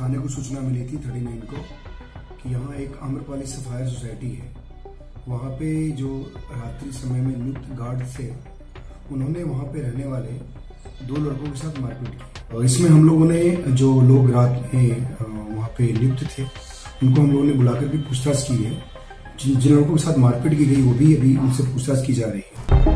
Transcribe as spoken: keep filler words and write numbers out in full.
थाने को सूचना मिली थी थर्टी नाइन को कि यहाँ एक आम्रपाली सफायर सोसाइटी है। वहाँ पे जो रात्रि समय में नियुक्त गार्ड थे, उन्होंने वहाँ पे रहने वाले दो लड़कों के साथ मारपीट की। और इसमें हम लोगों ने जो लोग रात में वहाँ पे नियुक्त थे, उनको हम लोगों ने बुलाकर भी पूछताछ की है। जिन जिन लड़कों के साथ मारपीट की गई वो भी अभी उनसे पूछताछ की जा रही है।